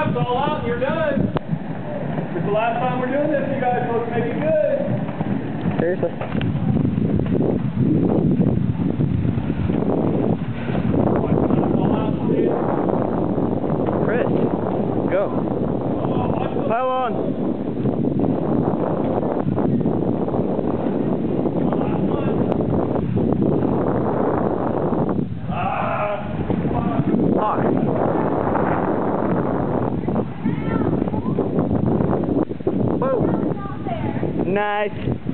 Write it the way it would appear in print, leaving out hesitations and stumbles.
it's all out, and you're done. It's the last time we're doing this, you guys. Let's make it good. Seriously. Chris, go. Pile on. Whoa. Nice.